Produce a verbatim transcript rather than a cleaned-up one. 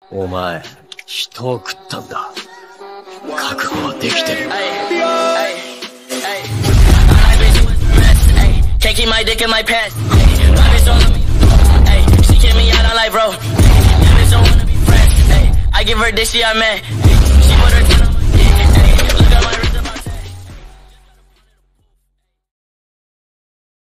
お前、人を食ったんだ。覚悟はできてる。Can't keep my dick in my pants. My bitch don't love me. Ay, she kick me out, I'm like, bro. That bitch don't wanna be friends. Ay, I give her dick, she a man.